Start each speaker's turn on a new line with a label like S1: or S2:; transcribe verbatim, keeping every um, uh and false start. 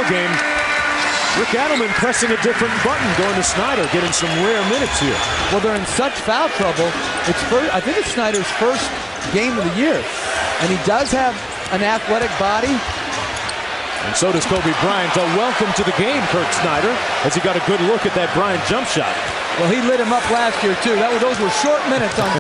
S1: game. Rick Adelman pressing a different button, going to Snyder, getting some rare minutes here.
S2: Well, they're in such foul trouble. It's first, I think it's Snyder's first game of the year. And he does have an athletic body.
S1: And so does Kobe Bryant. A welcome to the game, Kirk Snyder, as he got a good look at that Bryant jump shot.
S2: Well, he lit him up last year, too. That was, those were short minutes on